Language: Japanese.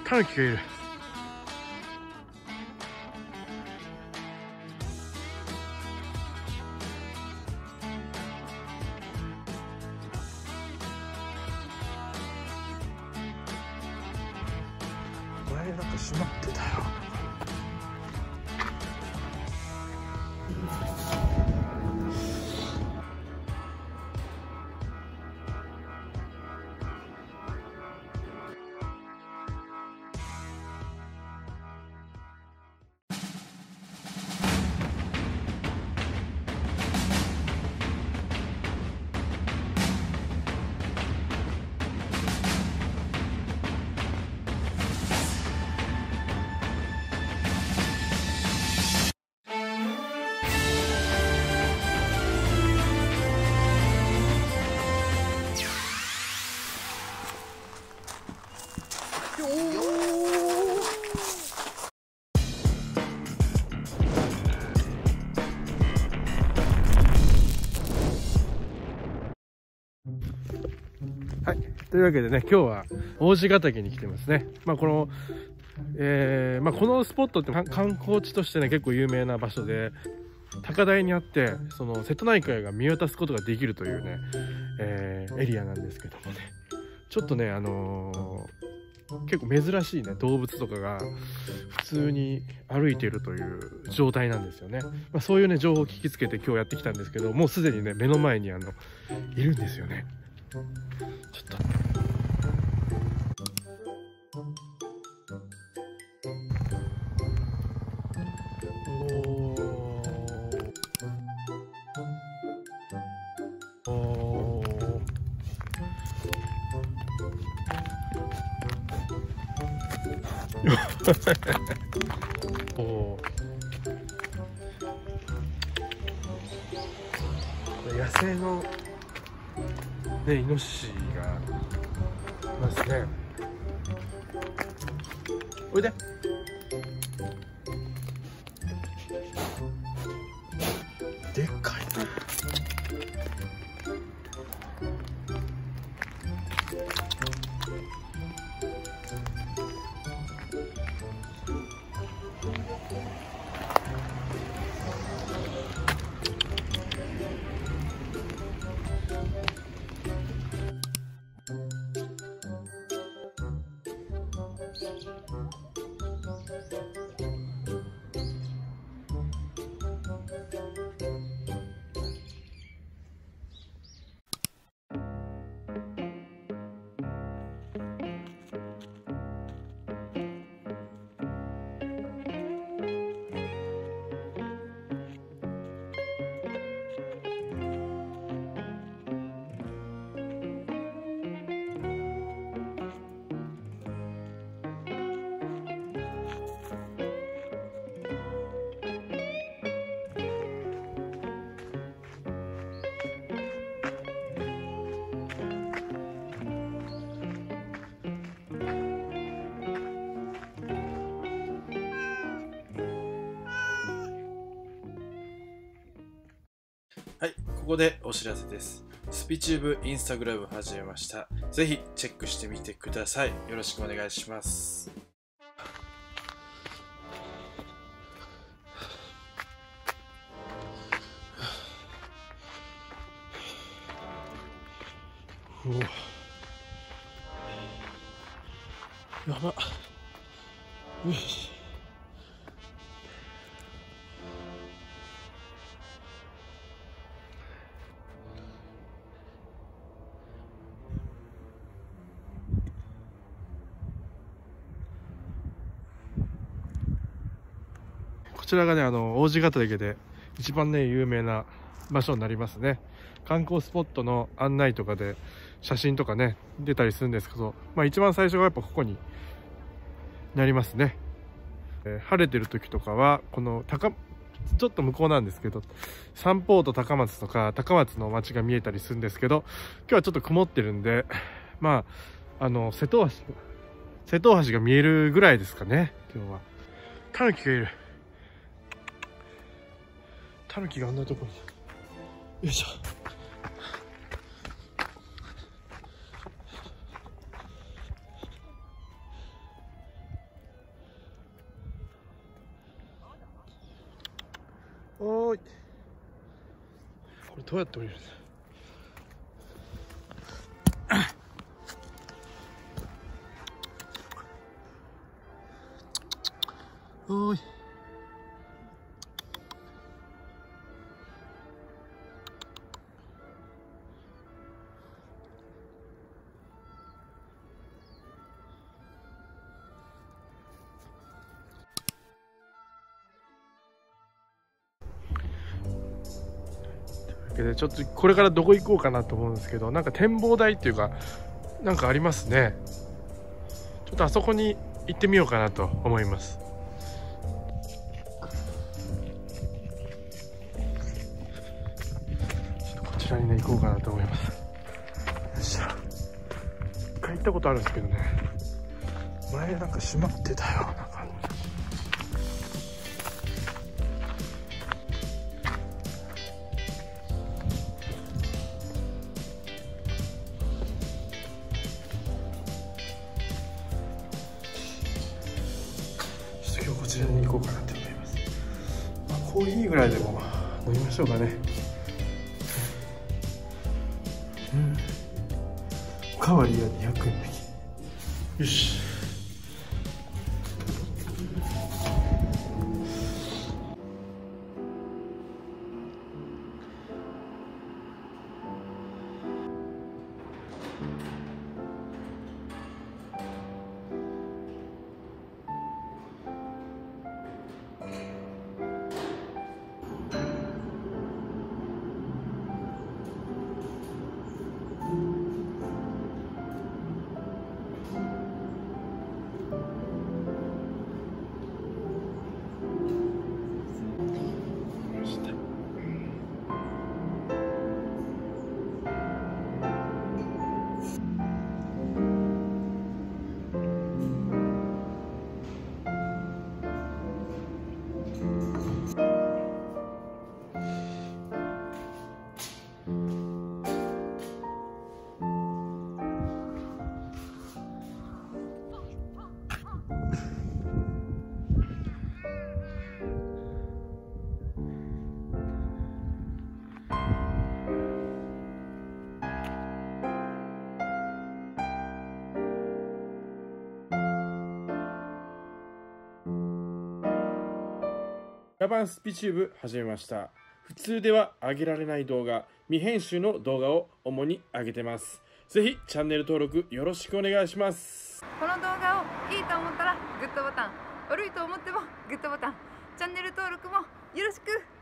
タヌキがいる。前なんか閉まってたよ。はい、というわけでね、今日は王子ヶ岳に来てますね。このスポットって観光地としてね結構有名な場所で、高台にあってその瀬戸内海が見渡すことができるというね、エリアなんですけどもね、ちょっとね結構珍しいね動物とかが普通に歩いているという状態なんですよね。そういうね情報を聞きつけて今日やってきたんですけど、もうすでにね目の前にいるんですよね。ちょっと野生のねイノシシがいますね。おいで。でっかい。はい、ここでお知らせです。スピチューブインスタグラム始めました。ぜひチェックしてみてください。よろしくお願いします。やばっ。よし。こちらがね王子ヶ岳で一番ね有名な場所になりますね。観光スポットの案内とかで写真とかね出たりするんですけど、一番最初がやっぱここになりますね。晴れてる時とかはこのちょっと向こうなんですけど、三宝と高松とか高松の街が見えたりするんですけど、今日はちょっと曇ってるんで瀬戸大橋が見えるぐらいですかね。今日はタヌキがいる。タヌキがあんなとこに。よいしょ。 い。これどうやって降りるんですか。おい。でちょっとこれからどこ行こうかなと思うんですけど、なんか展望台っていうかなんかありますね。ちょっとあそこに行ってみようかなと思います。ちょっとこちらにね行こうかなと思います。よいしょ。一回行ったことあるんですけどね、前なんか閉まってたような感じ。今日こちらに行こうかなと思います。コーヒーぐらいでも飲みましょうかね。おかわりは200円引き。よし。ラバンスピチューブ始めました。普通では上げられない動画、未編集の動画を主に上げてます。ぜひチャンネル登録よろしくお願いします。 この動画をいいと思ったらグッドボタン、悪いと思ってもグッドボタン、チャンネル登録もよろしく。